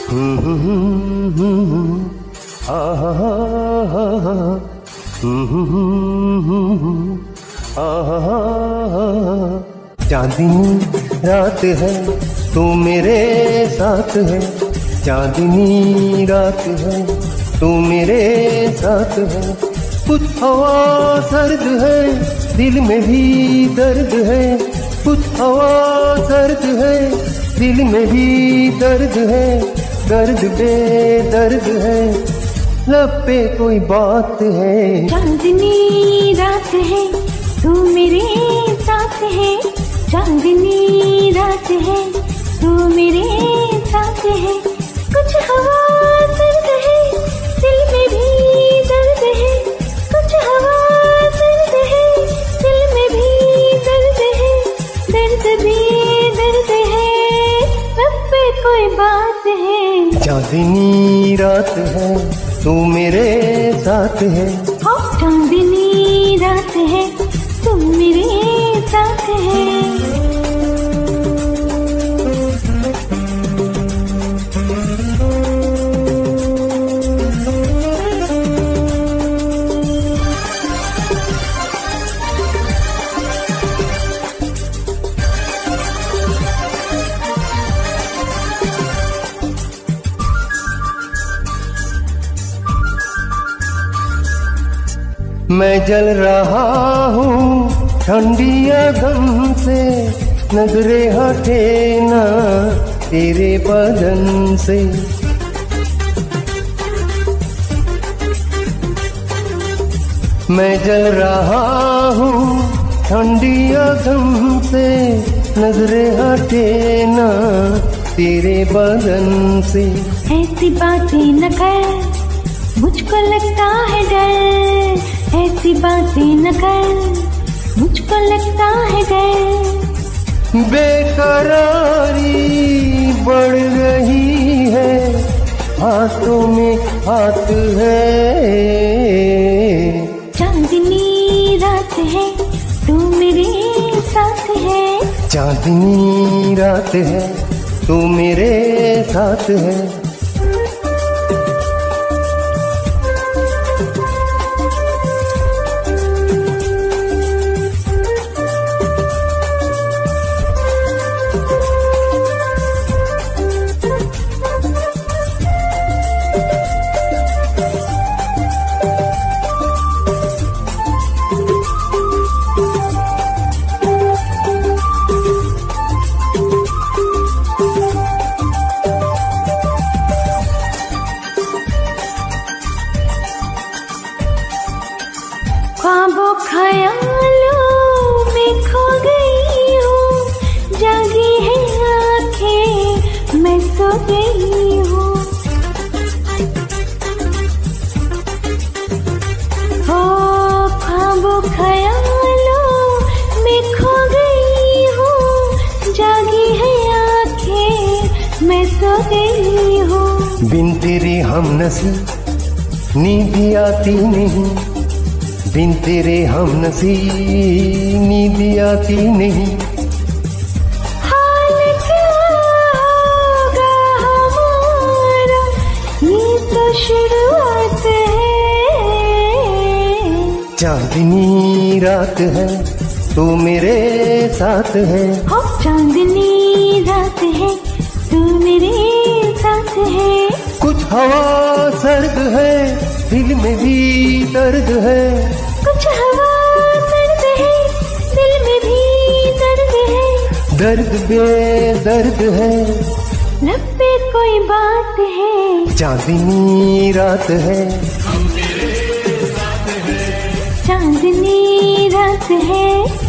चांदनी रात है तू मेरे साथ है, चांदनी रात है तू मेरे साथ है। कुछ हवा सर्द है दिल में भी दर्द है, कुछ हवा सर्द है दिल में भी दर्द है, दर्द बेदर्द है लब पे कोई बात है। चांदनी रात है तू मेरे साथ है, चांदनी रात है तू मेरे साथ है। कुछ हवा सर्द है दिल में भी दर्द है, कुछ हवा सर्द है दिल में भी दर्द है, दर्द भी दर्द है लब पे कोई बात है। चांदनी रात है तू मेरे साथ है, चांदनी रात है तू मेरे साथ है। मैं जल रहा हूँ ठंडी आगन से, नजरे हटे ना तेरे बदन से। मैं जल रहा हूँ ठंडी आगन से, नजरे हटे ना तेरे बदन से। ऐसी बातें न कर मुझको लगता है डर, ऐसी बातें न कर मुझको लगता है डर। बेकरारी बढ़ रही है हाथों में हाथ है। चांदनी रात है तू मेरे साथ है, चांदनी रात है तू मेरे साथ है। ख्वाबों ख्यालों में खो गई हूँ, जागी है आँखें मैं सो गई हूँ। हो ख्वाबों ख्यालों में खो गई हूँ, जागी है आँखें मैं सो गई हूँ। बिन तेरे हमनसी नींद आती नहीं, बिन तेरे हमनसी नींद आती नहीं। हाल क्या होगा हमारा ये तो शुरुआत है। चांदनी रात है तू मेरे साथ है, चांदनी रात है तू मेरे साथ है। कुछ हवा सर्द है दिल में भी दर्द है, कुछ हवा सर्द है दिल में भी दर्द है, दर्द बेदर्द है लब पे कोई बात है। चांदनी रात है चांदनी रात है।